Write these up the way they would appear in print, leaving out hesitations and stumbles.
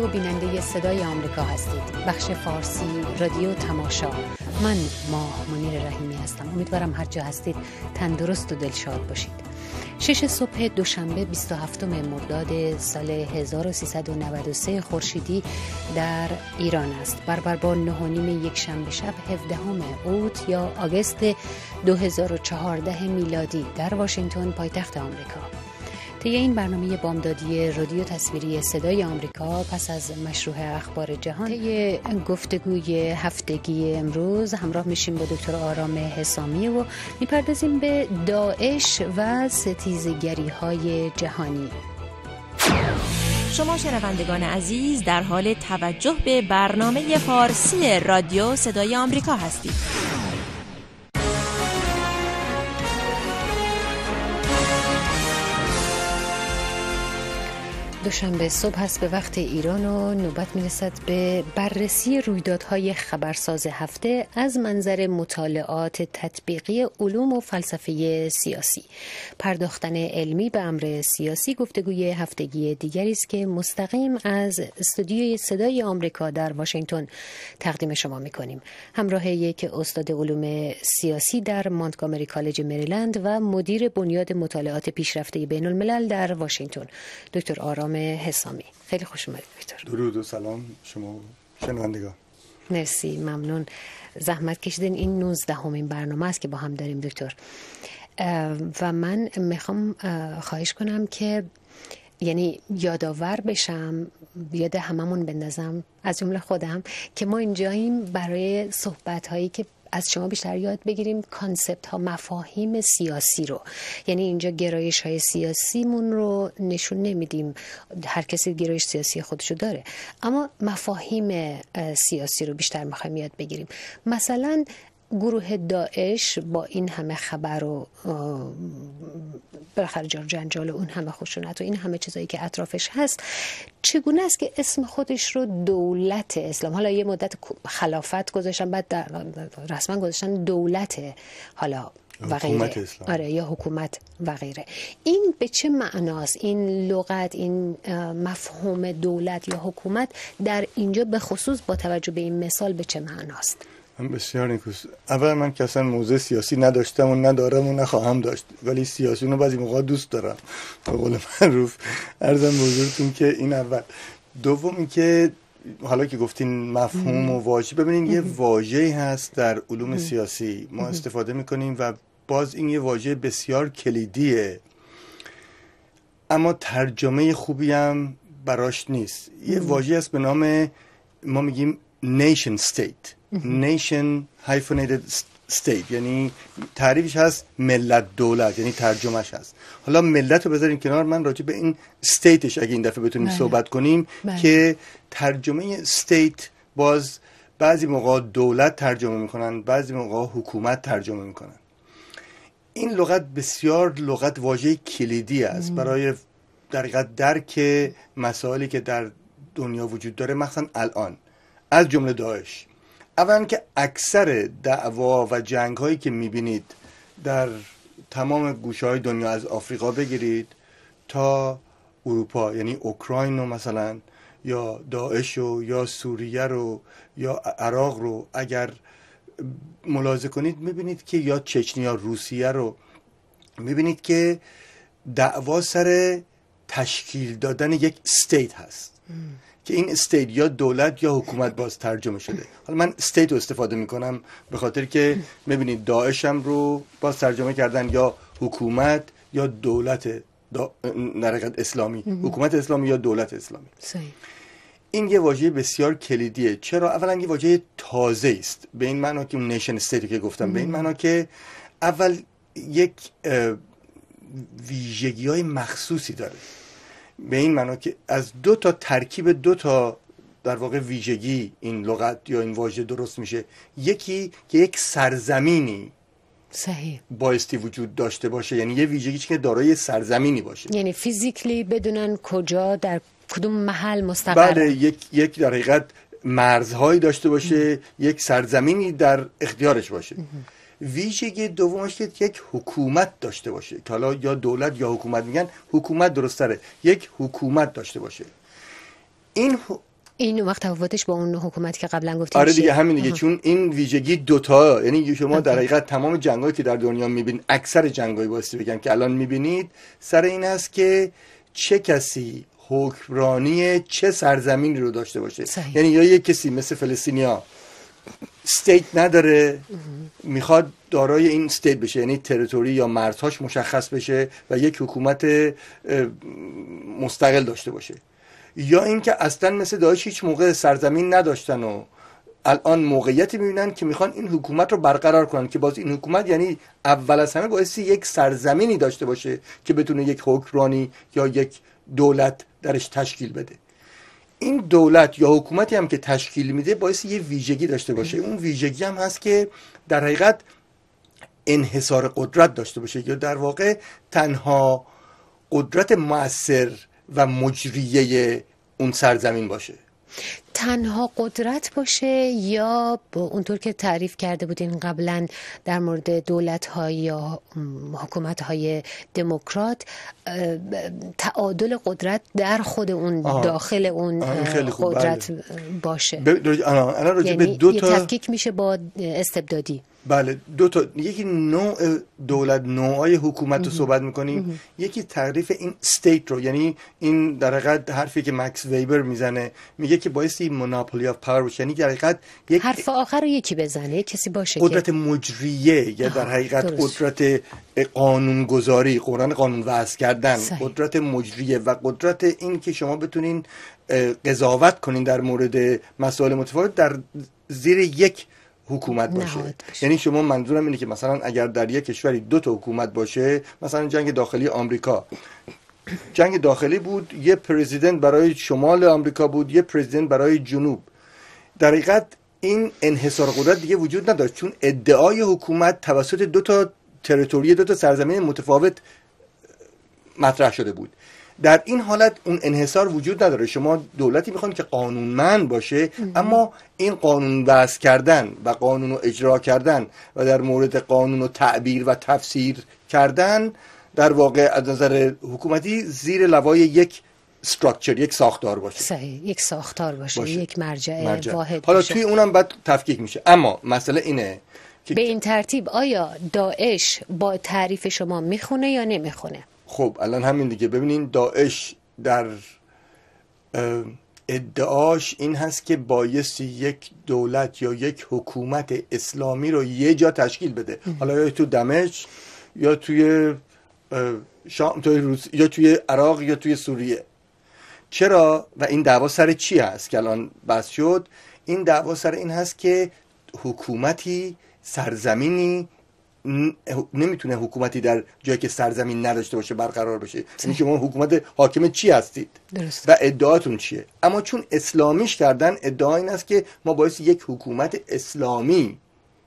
و بیننده صدای آمریکا هستید. بخش فارسی رادیو تماشا. من ماه منیر رحیمی هستم. امیدوارم هر جا هستید تندرست و دلشاد باشید. 6 صبح دوشنبه 27 مرداد سال 1393 خورشیدی در ایران است. برابر با 9:30 یک شنبه شب 17 اوت یا آگوست 2014 میلادی در واشنگتن پایتخت آمریکا. طی این برنامه بامدادی رادیو تصویری صدای آمریکا پس از مشروع اخبار جهان طی گفتگوی هفتگی امروز همراه میشیم با دکتر آرام حسامی و میپردازیم به داعش و ستیزگری‌های جهانی. شما شنوندگان عزیز در حال توجه به برنامه فارسی رادیو صدای آمریکا هستید. دوشنبه صبح هست به وقت ایران و نوبت میرسد به بررسی رویدادهای خبرساز هفته از منظر مطالعات تطبیقی علوم و فلسفه سیاسی. پرداختن علمی به امر سیاسی گفتگوی هفتگی دیگری است که مستقیم از استودیوی صدای آمریکا در واشنگتن تقدیم شما میکنیم. همراه یک استاد علوم سیاسی در مونتگومری کالج مریلند و مدیر بنیاد مطالعات پیشرفته بین الملل در واشنگتن، دکتر آرام حسامی. خیلی خوش اومدید دکتر. درود و سلام شما شنوندگان. مرسی، ممنون. زحمت کشیدین. این 19مین برنامه است که با هم داریم دکتر و من میخوام خواهش کنم که یعنی یادآور بشم، یاد هممون بندازم از جمله خودم که ما اینجاییم برای صحبت هایی که از شما بیشتر یاد بگیریم کانسپت ها، مفاهیم سیاسی رو. یعنی اینجا گرایش های سیاسیمون رو نشون نمیدیم، هر کسی گرایش سیاسی خودشو داره، اما مفاهیم سیاسی رو بیشتر میخوایم یاد بگیریم. مثلا گروه داعش با این همه خبر و بالاخره جار جنجال و اون همه خشونت و این همه چیزایی که اطرافش هست، چگونه است که اسم خودش رو دولت اسلام، حالا یه مدت خلافت گذاشتن، بعد رسما گذاشتن دولت حالا و غیره، آره، یا حکومت و غیره. این به چه معناست؟ این لغت، این مفهوم دولت یا حکومت در اینجا به خصوص با توجه به این مثال به چه معناست؟ بسیار نیکوست. اول من که اصلا موضع سیاسی نداشتم و ندارم و نخواهم داشت، ولی سیاسیون رو بعضی موقع دوست دارم به قول معروف. عرضم به حضورتون که این اول. دوم این که حالا که گفتین مفهوم و واژه، ببینین یه واژه‌ای هست در علوم سیاسی ما استفاده میکنیم و باز این یه واژه بسیار کلیدیه اما ترجمه خوبی هم براش نیست. یه واژه هست به نام، ما میگیم nation state. nation hyphenated state، یعنی تعریفش هست ملت دولت، یعنی ترجمهش هست. حالا ملت رو بذاریم کنار، من راجع به این ستیتش اگه این دفعه بتونیم صحبت کنیم که ترجمه استیت باز بعضی موقع دولت ترجمه میکنن، بعضی موقع حکومت ترجمه میکنن. این لغت بسیار لغت واژه کلیدی است برای در درک مسائلی که در دنیا وجود داره، مثلا الان از جمله داعش. اولا که اکثر دعوا و جنگ هایی که میبینید در تمام گوشه های دنیا، از آفریقا بگیرید تا اروپا، یعنی اوکراین رو مثلا یا داعش رو یا سوریه رو یا عراق رو اگر ملاحظه کنید میبینید که، یا چچنی یا روسیه رو میبینید که دعوا سر تشکیل دادن یک استیت هست که این استیت یا دولت یا حکومت باز ترجمه شده. حالا من استیت رو استفاده میکنم به خاطر که میبینید داعش هم رو باز ترجمه کردن یا حکومت یا دولت نرقت اسلامی، حکومت اسلامی یا دولت اسلامی. این یه واژه بسیار کلیدیه. چرا؟ اولا یه واژه تازه است، به این معنا که اون نیشن استیت که گفتم، به این معنا که اول یک ویژگی‌های مخصوصی داره، به این معنا که از دو تا ترکیب دو تا در واقع ویژگی این لغت یا این واژه درست میشه. یکی که یک سرزمینی صحیح بایستی وجود داشته باشه، یعنی یه ویژگی که دارای سرزمینی باشه، یعنی فیزیکلی بدونن کجا در کدوم محل مستقر. بله، یک در حقیقت مرزهایی داشته باشه، یک سرزمینی در اختیارش باشه. ویژگی دومش که یک حکومت داشته باشه، که حالا یا دولت یا حکومت میگن، حکومت درست تره، یک حکومت داشته باشه. این این وقت تفاوتش با اون حکومتی که قبلا گفتیم آره دیگه همین دیگه، چون این ویژگی دوتا، یعنی شما در حقیقت تمام جنگایی که در دنیا میبینید، اکثر جنگایی واسه بگم که الان میبینید، سر این است که چه کسی حکمرانی چه سرزمینی رو داشته باشه. صحیح. یعنی یا یک کسی مثل فلسطینیا استیت نداره، میخواد دارای این استیت بشه، یعنی تریتوری یا مرزهاش مشخص بشه و یک حکومت مستقل داشته باشه، یا اینکه اصلا مثل داعش هیچ موقع سرزمین نداشتن و الان موقعیتی میبینن که میخوان این حکومت رو برقرار کنن، که باز این حکومت یعنی اول از همه بایستی یک سرزمینی داشته باشه که بتونه یک حکمرانی یا یک دولت درش تشکیل بده. این دولت یا حکومتی هم که تشکیل میده بایستی یه ویژگی داشته باشه. اون ویژگی هم هست که در حقیقت انحصار قدرت داشته باشه، یا در واقع تنها قدرت مؤثر و مجریه اون سرزمین باشه. تنها قدرت باشه، یا اونطور که تعریف کرده بودین قبلا در مورد دولت‌های یا حکومت‌های دموکرات، تعادل قدرت در خود اون داخل اون قدرت باشه. الان راجع به یعنی دو تا تفکیک میشه با استبدادی. بله، دو تا، یکی نوع دولت، نوعای حکومت رو صحبت میکنیم، یکی تعریف این استیت رو، یعنی این در حقیقت حرفی که مکس ویبر میزنه، میگه که بایستی مونوپولی آف پاور باشه، یعنی در حقیقت یک حرف آخر رو یکی بزنه، کسی باشه قدرت که مجریه، یا در حقیقت قدرت قانونگذاری، قانون وضع کردن، قدرت مجریه و قدرت این که شما بتونین قضاوت کنین در مورد مسائل متفاوت در زیر یک حکومت باشه. یعنی شما منظورم اینه که مثلا اگر در یک کشوری دو تا حکومت باشه، مثلا جنگ داخلی آمریکا، جنگ داخلی بود، یه پرزیدنت برای شمال آمریکا بود، یه پرزیدنت برای جنوب، در حقیقت این انحصار قدرت دیگه وجود نداشت، چون ادعای حکومت توسط دو تا تریتوری، دو تا سرزمین متفاوت مطرح شده بود. در این حالت اون انحصار وجود نداره. شما دولتی میخوان که قانونمند باشه، اما این قانون وضع کردن و قانون رو اجرا کردن و در مورد قانون رو تعبیر و تفسیر کردن در واقع از نظر حکومتی زیر لوای یک استراکچر، یک ساختار باشه. صحیح، یک ساختار باشه. یک مرجع واحد حالا باشه. توی اونم بعد تفکیک میشه. اما مسئله اینه که به این ترتیب آیا داعش با تعریف شما میخونه یا نمیخونه؟ خب الان همین دیگه، ببینین داعش در ادعاش این هست که بایستی یک دولت یا یک حکومت اسلامی رو یه جا تشکیل بده، حالا یا تو دمشق یا توی شام، یا توی عراق یا توی سوریه. چرا و این دعوا سر چی هست که الان بحث شد؟ این دعوا سر این هست که حکومتی، سرزمینی نمیتونه حکومتی در جایی که سرزمین نداشته باشه برقرار بشه. یعنی شما حکومت حاکم چی هستید؟ درست. و ادعاتون چیه؟ اما چون اسلامیش کردن، ادعا این است که ما باید یک حکومت اسلامی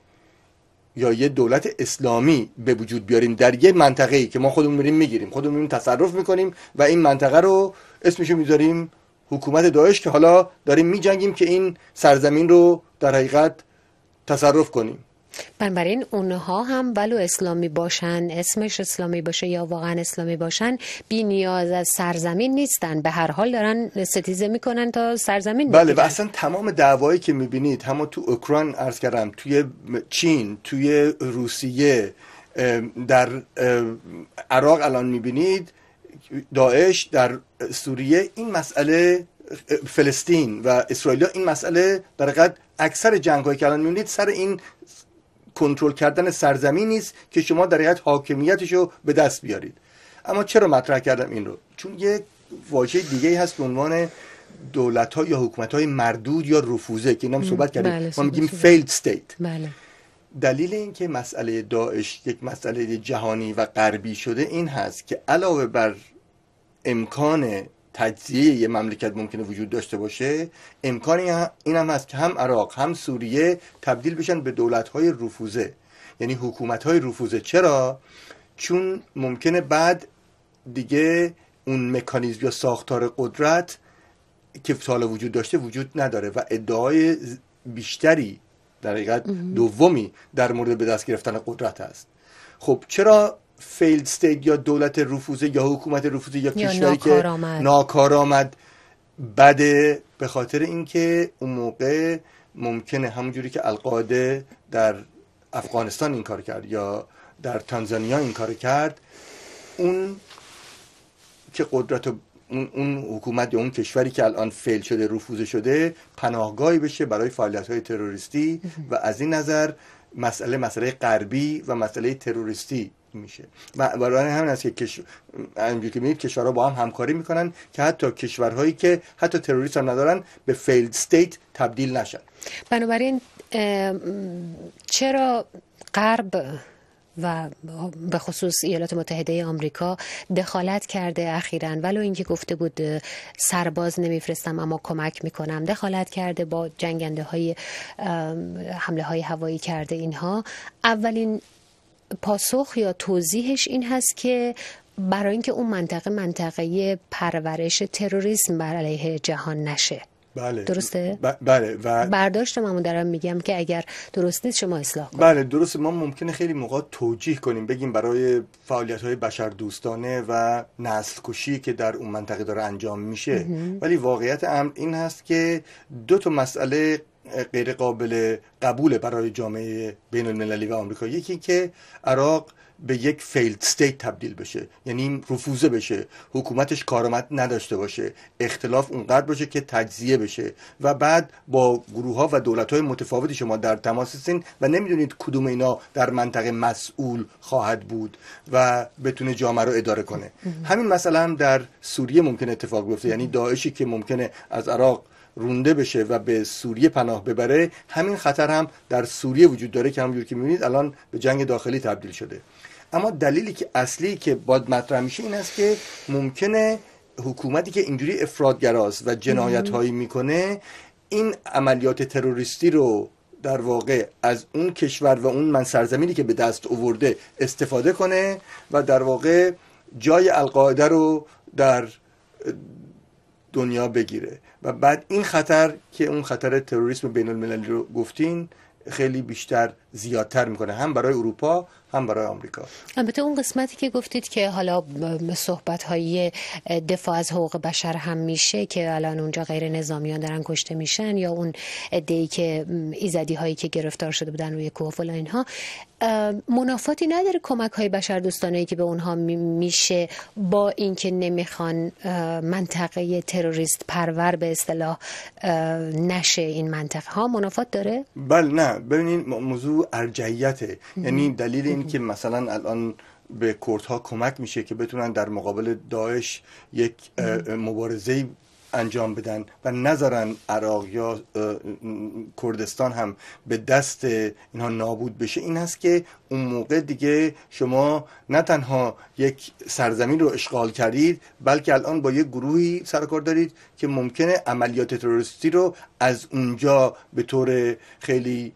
یا یه دولت اسلامی به وجود بیاریم در یه منطقه‌ای که ما خودمون میریم میگیریم، خودمون میریم تصرف میکنیم و این منطقه رو اسمشو میذاریم حکومت داعش، که حالا داریم میجنگیم که این سرزمین رو در حقیقت تصرف کنیم. بنابراین اونها هم ولو اسلامی باشن، اسمش اسلامی باشه یا واقعا اسلامی باشن، بی نیاز از سرزمین نیستن، به هر حال دارن ستیزه میکنن تا سرزمین بله. و اصلا تمام دعوایی که میبینید، همه تو اوکراین عرض کردم، توی چین، توی روسیه، در عراق الان میبینید، داعش در سوریه، این مسئله فلسطین و اسرائیل، این مسئله در حقیقت اکثر جنگ‌هایی که الان میبینید سر این کنترل کردن سرزمین نیست که شما در حقیقت حاکمیتش رو به دست بیارید. اما چرا مطرح کردم این رو؟ چون یک واژه دیگه هست به عنوان دولت‌ها یا حکومت‌های مردود یا رفوزه که اینم صحبت کردیم. بله، ما میگیم failed state. بله. دلیل این که مسئله داعش یک مسئله جهانی و غربی شده این هست که علاوه بر امکان تجزیه یه مملکت ممکنه وجود داشته باشه، امکان این هم هست که هم عراق هم سوریه تبدیل بشن به دولت‌های رفوزه، یعنی حکومت‌های رفوزه. چرا؟ چون ممکنه بعد دیگه اون مکانیزم یا ساختار قدرت که تا وجود داشته وجود نداره و ادعای بیشتری در حقیقت دومی در مورد به دست گرفتن قدرت هست. خب چرا فیلد استیت یا دولت رفوزه یا حکومت رفوزه یا کشوری که ناکارآمد بده به خاطر اینکه اون موقع ممکنه همونجوری که القاعده در افغانستان این کار کرد یا در تانزانیا این کار کرد، اون که قدرت اون حکومت یا اون کشوری که الان فیل شده، رفوزه شده، پناهگاهی بشه برای فعالیت‌های تروریستی و از این نظر مسئله غربی و مسئله تروریستی میشه. و برای همین است که همونجوری که می‌بینید کشورها با هم همکاری میکنن که حتی کشورهایی که حتی تروریست هم ندارن به فیلد استیت تبدیل نشن. بنابراین چرا غرب و به خصوص ایالات متحده آمریکا دخالت کرده اخیراً، ولو اینکه گفته بود سرباز نمیفرستم اما کمک میکنم، دخالت کرده با جنگنده های حمله های هوایی کرده، اینها اولین پاسخ یا توضیحش این هست که برای اینکه اون منطقه پرورش تروریسم بر علیه جهان نشه. بله درسته؟ بله. و برداشت من دارم میگم که اگر درست نیست شما اصلاح کنید. بله درسته. ما ممکنه خیلی موقع توجیه کنیم، بگیم برای فعالیت‌های بشردوستانه و نسل کشی که در اون منطقه داره انجام میشه، ولی واقعیت امر این هست که دو تا مسئله غیر قابل قبول برای جامعه بین المللی و آمریکا. یکی که عراق به یک فیلد استیت تبدیل بشه، یعنی رفوزه بشه، حکومتش کارآمد نداشته باشه، اختلاف اونقدر باشه که تجزیه بشه و بعد با گروه‌ها و دولت‌های متفاوتی شما در تماس هستین و نمیدونید کدوم اینا در منطقه مسئول خواهد بود و بتونه جامعه رو اداره کنه. همین مسئله هم در سوریه ممکن اتفاق بیفته، یعنی داعشی که ممکنه از عراق رونده بشه و به سوریه پناه ببره، همین خطر هم در سوریه وجود داره که همونجور که می‌بینید الان به جنگ داخلی تبدیل شده. اما دلیلی که اصلی که باید مطرح میشه این است که ممکنه حکومتی که اینجوری افراطگراست و جنایت‌هایی میکنه، این عملیات تروریستی رو در واقع از اون کشور و اون سرزمینی که به دست آورده استفاده کنه و در واقع جای القاعده رو در دنیا بگیره و بعد این خطر که اون خطر تروریسم بین المللی رو گفتین خیلی بیشتر زیادتر میکنه، هم برای اروپا هم برای آمریکا. البته اون قسمتی که گفتید که حالا صحبت‌های دفاع از حقوق بشر هم میشه که الان اونجا غیر نظامیان دارن کشته میشن، یا اون عده‌ای که ایزدی هایی که گرفتار شده بودن روی کوه فلان، اینها منافاتی نداره کمک‌های بشردوستانه‌ای که به اونها میشه با اینکه نمیخوان منطقه تروریست پرور به اصطلاح نشه این منطقه ها؟ منافات داره؟ بله نه، ببینید موضوع ارجحیته. یعنی دلیل این که مثلا الان به کردها کمک میشه که بتونن در مقابل داعش یک مبارزه انجام بدن و نذارن عراق یا کردستان هم به دست اینها نابود بشه، این هست که اون موقع دیگه شما نه تنها یک سرزمین رو اشغال کردید، بلکه الان با یک گروهی سرکار دارید که ممکنه عملیات تروریستی رو از اونجا به طور خیلی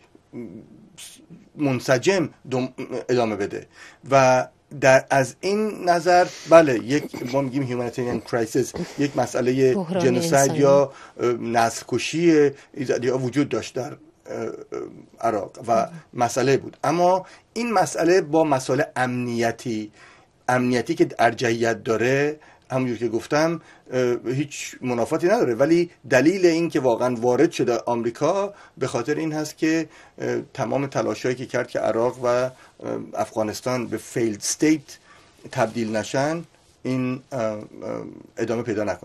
منسجم ادامه بده و از این نظر بله، یک ما میگیم هیومانیتریان کرایسیس، یک مسئله جنوساید یا نسل کشی ایزدی‌ها وجود داشت در عراق و مسئله بود. اما این مسئله با مسئله امنیتی که ارجحیت داره، همونجور که گفتم هیچ منافاتی نداره، ولی دلیل این که واقعا وارد شده آمریکا به خاطر این هست که تمام تلاشایی که کرد که عراق و افغانستان به فیلد استیت تبدیل نشن این ادامه پیدا نکنه.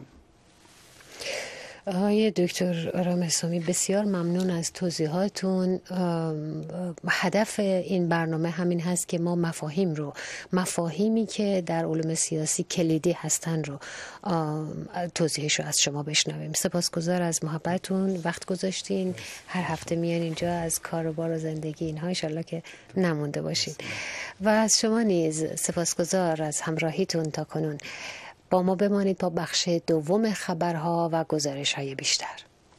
آقای دکتر آرام اسلامی، بسیار ممنون از توضیحاتون. هدف این برنامه همین هست که ما مفاهیمی که در علوم سیاسی کلیدی هستن رو توضیحش رو از شما بشنویم. سپاسگزار از محبتون، وقت گذاشتین، هر هفته میان اینجا از کار و بار و زندگی اینها، انشالله که نمونده باشید. و از شما نیز سپاسگزار از همراهیتون تا کنون. با ما بمانید با بخش دوم خبرها و گزارش‌های بیشتر.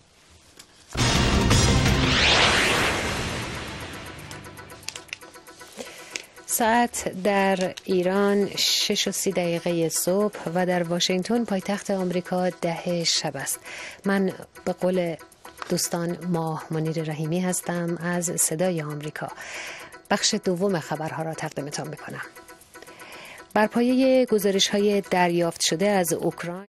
ساعت در ایران 6:30 صبح و در واشنگتن پایتخت آمریکا 10 شب است. من به قول دوستان ماه منیر رحیمی هستم از صدای آمریکا. بخش دوم خبرها را تقدیمتان می‌کنم. بر پایه گزارش‌های دریافت شده از اوکراین